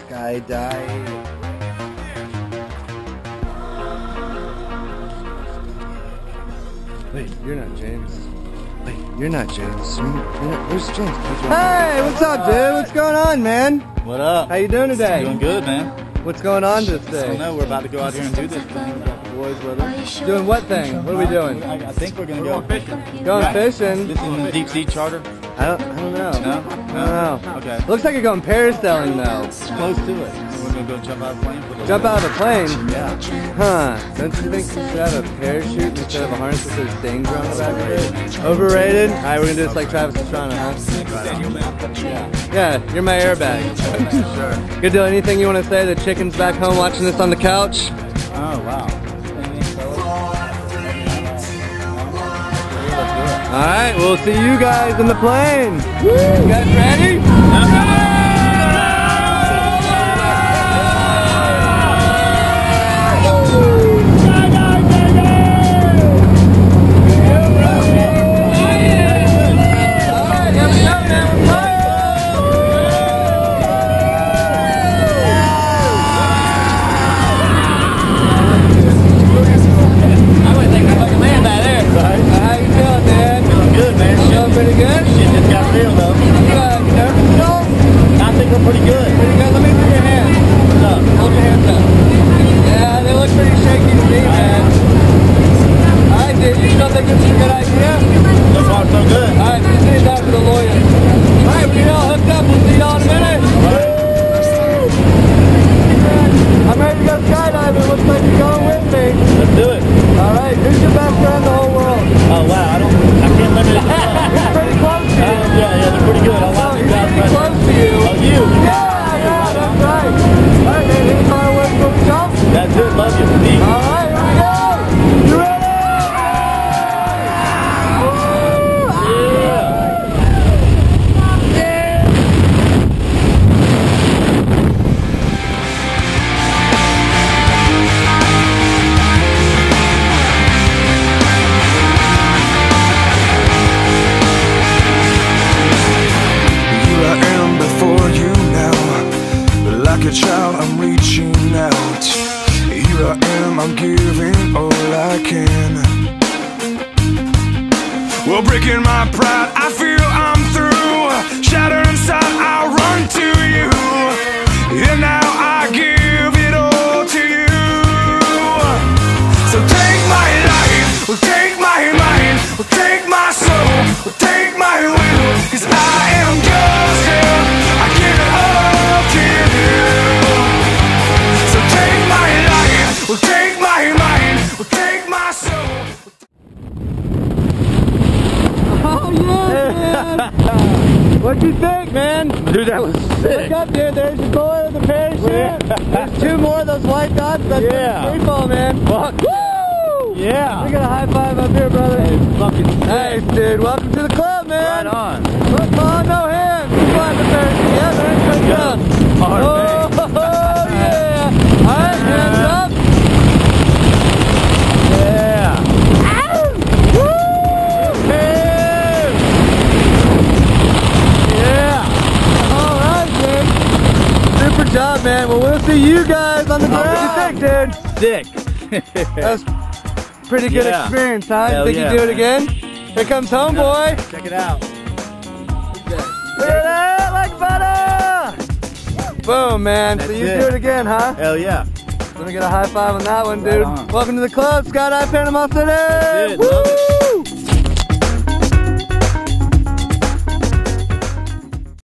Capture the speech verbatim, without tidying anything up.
Skydive. Wait, you're not James. Wait, you're not James. You're not, where's James? Hey, what's up, dude? What's going on, man? What up? How you doing today? Doing good, man. What's going on this day? I don't know. We're about to go out here and do this thing. We got the boys with us. Doing what thing? What are we doing? I, I think we're gonna go fishing. Going Right. fishing? This is a deep sea charter. I don't. I don't know. No? I don't know. Okay. Looks like you're going parasailing though. Close to it. We're gonna go jump out of a plane. For Jump out of a plane? Yeah. Huh. Don't you think you should have a parachute instead of a harness with those things on the back of it? Overrated? Alright, we're gonna do this like Travis Pastrana, huh? Yeah. Yeah, you're my airbag. Sure. Good deal. Anything you want to say? The chicken's back home watching this on the couch. Oh, wow. Alright, we'll see you guys in the plane. Woo! You guys ready? I'm ready! Pretty good? Shit just got real though. You, uh, you nervous at all? I think we're pretty good. Pretty good? Let me see your hands. What's up? Hold your hands up. Yeah, they look pretty shaky to me, man. Alright, dude, you still think this is a good idea? So far, so good. Alright, just need to talk to the lawyer. Alright, we get all hooked up. We'll see y'all in a minute. I'm ready to go skydiving. Looks like you're going with me. Let's do it. Alright, who's your best friend in the whole world? Oh, wow. I don't, I can't limit it. It's pretty close to you. Uh, yeah, yeah, they're pretty good. I Oh, like he's that. pretty close to you. Oh, you? Yeah, yeah, that's right. Alright, man, any fireworks for the jump? That's it. Love you. Steve. Alright, here we go. You ready? Like a child, I'm reaching out. Here I am, I'm giving all I can. Well, breaking my pride, I feel I'm through. Shattered inside, I run to you. And now I give it all to you. So take my life, well, take my mind, well, take my soul, well, take my will. Cause I am yours, yeah. I give it all to you. So take my life, well, take my mind, well, take my soul. Oh yeah, man! What'd you think, man? Dude, that was sick. Look up, dude. There's your boy with the parachute. There's two more of those white dots. That's Yeah. free fall, man. Fuck. Woo! Yeah. We got a high five up here, brother. Hey, fucking Nice, dude. Welcome to the club, man. Right on. Football, no hands. You fly the parachute. Yeah, man. Good job. Hard Oh, thing. oh, yeah. All right, hands up. Yeah. Woo! Man. Yeah. All right, man. Super job, man. Well, we'll see you guys on the ground. What do you think, dude? Sick. That was pretty good Yeah. experience, huh? Hell Think yeah, you do it man. again? Here comes homeboy. Check it out. Look at that, like butter! Boom, man. That's so you it. do it again, huh? Hell yeah. Let me get a high five on that one, Right dude. on. Welcome to the club, Skydive Panama City! That's it. Woo! Love